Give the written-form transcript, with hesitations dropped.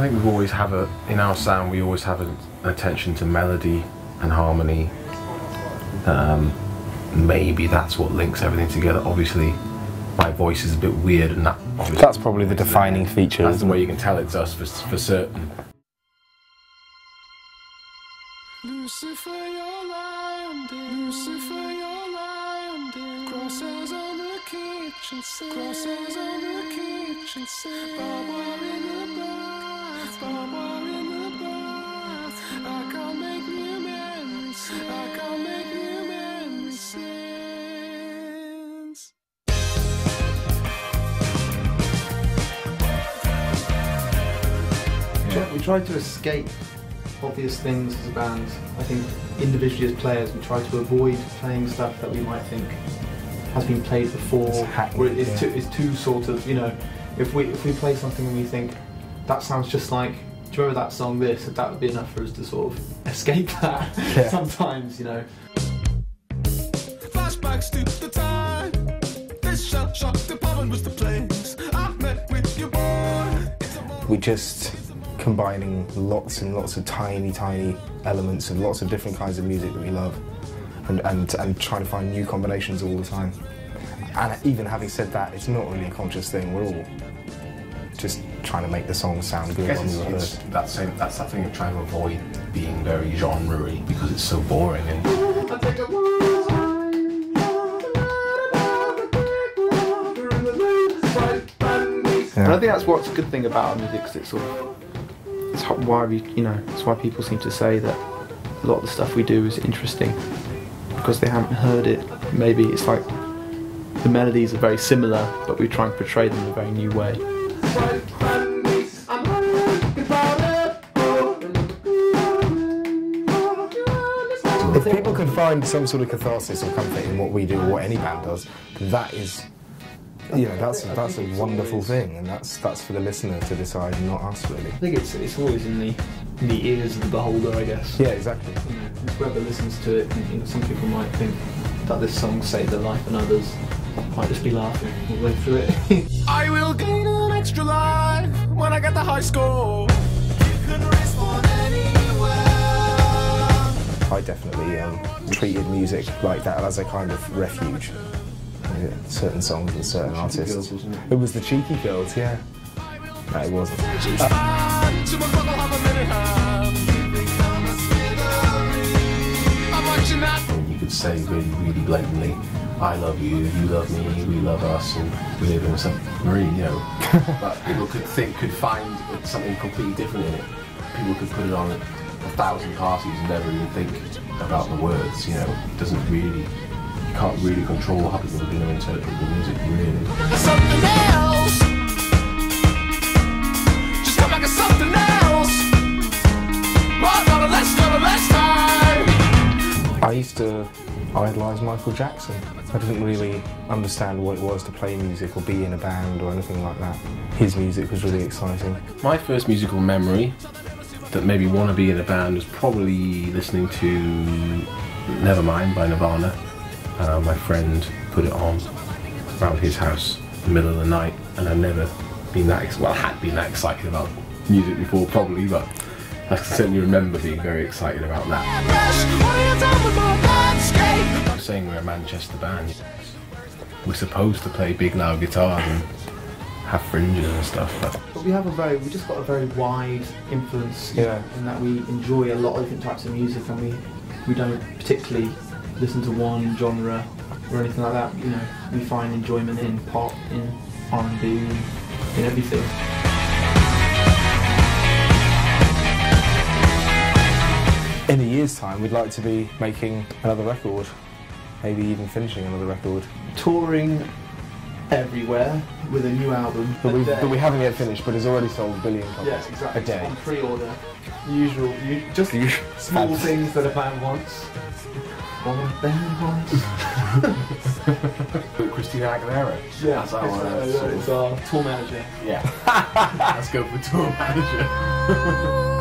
think we always have in our sound, we always have an attention to melody and harmony. Maybe that's what links everything together. Obviously, my voice is a bit weird, and that's probably the defining feature. That's the way you can tell it's us for certain. Lucifer, you're landing. Lucifer, you're landing. Crosses on the kitchen sink. Crosses on the kitchen sink. Barbara in the bath. Barbara in the bath. I can't make new memories. I can't make new memories since. Yeah, we tried to escape obvious things as a band. I think individually as players we try to avoid playing stuff that we might think has been played before. It's too sort of, you know, if we play something and we think that sounds just like, do you remember that song this, that would be enough for us to sort of escape that sometimes, you know. Flashbacks to the time this shell shock department was the place I met with your boy. We just combining lots and lots of tiny elements and lots of different kinds of music that we love, and trying to find new combinations all the time. And even having said that, it's not really a conscious thing. We're all just trying to make the song sound good when we rehearse. That's that thing of trying to avoid being very genre-y because it's so boring. And And I think that's what's a good thing about our music, because it's sort of, it's why we, you know, it's why people seem to say that a lot of the stuff we do is interesting, because they haven't heard it. Maybe it's like the melodies are very similar, but we try and portray them in a very new way. If people can find some sort of catharsis or comfort in what we do or what any band does, that is, you know, that's a wonderful thing, and that's for the listener to decide, not us really. I think it's always in the ears of the beholder, I guess. Yeah, exactly. You know, whoever listens to it, you know, some people might think that this song saved their life, and others might just be laughing all the way through it. I will gain an extra life when I get the high score. You can respond anywhere. I definitely treated music like that as a kind of refuge. Certain songs with certain artists. Girls, wasn't it? It was the Cheeky Girls, yeah. No, it wasn't. you could say really blatantly, I love you, you love me, we love us, and we live in a submarine, you know. But people could find something completely different in it. People could put it on at 1,000 parties and never even think about the words, you know. It doesn't really, you can't really control how people are going to interpret the music, really. Something else. Just come back as something else. Less time. I used to idolise Michael Jackson. I didn't really understand what it was to play music or be in a band or anything like that. His music was really exciting. My first musical memory that made me want to be in a band was probably listening to Nevermind by Nirvana. My friend put it on around his house in the middle of the night, and I've never been that had been that excited about music before, probably, but I can certainly remember being very excited about that. I'm saying we're a Manchester band. We're supposed to play big loud guitars and have fringes and stuff, but we just got a very wide influence, yeah, in that we enjoy a lot of different types of music, and we don't particularly listen to one genre or anything like that. You know, we find enjoyment in pop, in R&B, in everything. In a year's time, we'd like to be making another record, maybe even finishing another record. Touring everywhere with a new album. But we haven't yet finished, but it's already sold 1 billion copies exactly. a day. It's on pre-order. Just the usual small things that a band wants. Or a band wants. Christina Aguilera. Yeah, that's our tour manager. Yeah. Let's go for tour manager.